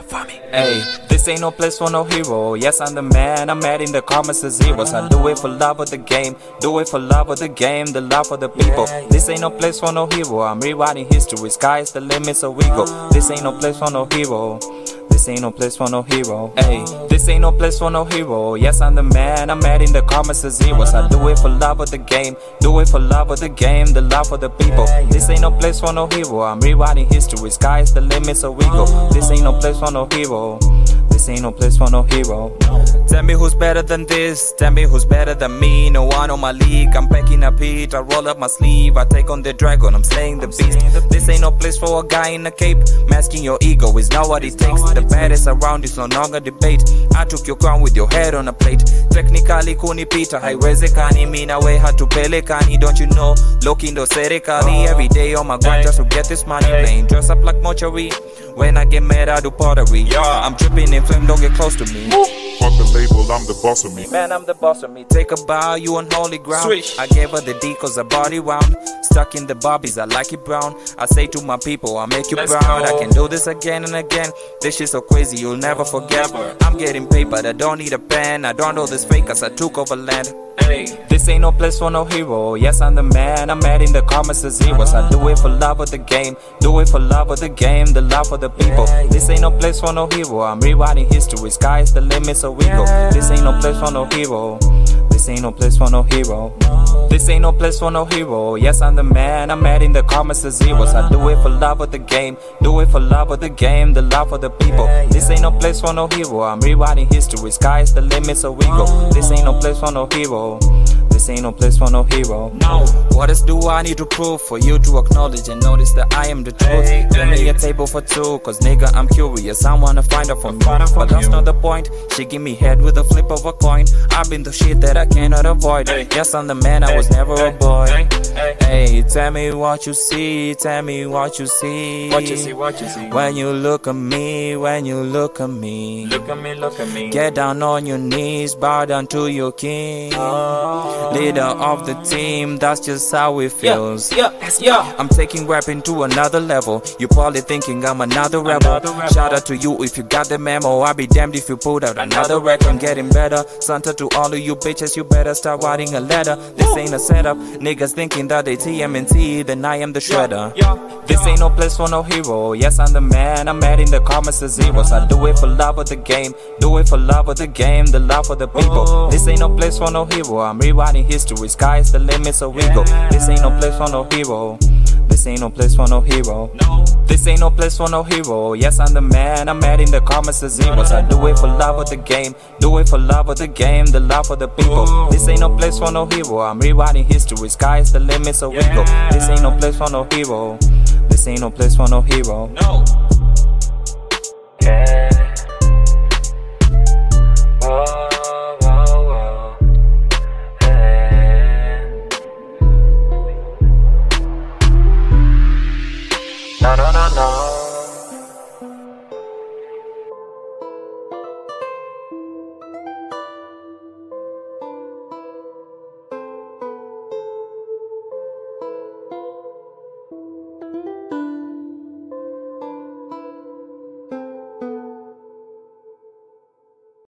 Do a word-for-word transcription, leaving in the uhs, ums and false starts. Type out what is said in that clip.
for me. Hey, this ain't no place for no hero. Yes, I'm the man, I'm adding the commas to zeros. I do it for love of the game, do it for love of the game, the love of the people. This ain't no place for no hero. I'm rewriting history, sky's the limit, so we go. This ain't no place for no hero. This ain't no place for no hero. Hey, this ain't no place for no hero. Yes, I'm the man, I'm adding the commas to zeros. I do it for love of the game, do it for love of the game, the love of the people. This ain't no place for no hero. I'm rewriting history, sky's the limit, so we go. This ain't no place for no hero. This ain't no place for no hero. Tell me who's better than this, tell me who's better than me. No one on my league, I'm packing up heat. I roll up my sleeve, I take on the dragon, I'm slaying the beast. This ain't no place for a guy in a cape. Masking your ego is not what it takes. The baddest around is no longer debate. I took your crown with your head on a plate. Technically kunipita, haiwezekani mi nawe hatupelekani. Don't you know, lokindo serikali. Every day on my grind just to get this money. Playing dress up like mortuary. When I get mad I do pottery. I'm dripping in flame, don't get close to me. Fuck the label, I'm the boss of me. Man, I'm the boss of me. Take a bow, you on holy ground. Swish. I gave her the D cause her body round. Stuck in the bobbies, I like it brown. I say to my people, I'll make you Let's proud. go. I can do this again and again. This shit so crazy, you'll never forget. Never. I'm getting paid, but I don't need a pen. I don't know this fake cause I took over land. Hey, This ain't no place for no hero. Yes, I'm the man, I'm adding the commas to zeros. I do it for love of the game, do it for love of the game, the love of the people. This ain't no place for no hero. I'm rewriting history, sky's the limit, so we go. This ain't no place for no hero. This ain't no place for no hero. This ain't no place for no hero. Yes, I'm the man, I'm adding the commas to zeros. I do it for love of the game, do it for love of the game, the love of the people. This ain't no place for no hero. I'm rewriting history, sky's the limit, so we go. This ain't no place for no hero. This ain't no place for no hero. no. What else do I need to prove for you to acknowledge and notice that I am the truth? Hey, Give me hey. a table for two, cause nigga I'm curious, I wanna find her from you. Find her from But that's you. not the point, she give me head with a flip of a coin. I've been the shit that I cannot avoid. Hey. Yes, I'm the man, I was Hey, never hey, a boy. hey, hey. Hey, tell me what you see, tell me what you see. What you see, what you see. When you look at me, when you look at me. Look at me, look at me. Get down on your knees, bow down to your king. Oh. Leader of the team, that's just how it feels. Yeah, yeah. I'm taking rapping to another level. You probably thinking I'm another rebel. Another rebel. Shout out to you if you got the memo. I'll be damned if you put out another record. I'm getting better. Santa to all of you bitches, you better start writing a letter. This ain't a setup. Niggas thinking that they T M N T, then I am the shredder. Yeah, This yeah. ain't no place for no hero. Yes, I'm the man, I'm adding the commas to zeros. I do it for love of the game, do it for love of the game, the love of the people. Oh. This ain't no place for no hero. I'm rewriting history, sky's the limit, so we go. This ain't no place for no hero. This ain't no place for no hero. No. This ain't no place for no hero. Yes, I'm the man, I'm adding the commas to zeros. I do it for love of the game, do it for love of the game, the love of the people. Oh. This ain't no place for no hero. I'm rewriting history, sky's the limit, so we go. This ain't no place for no hero. This ain't no place for no hero. No.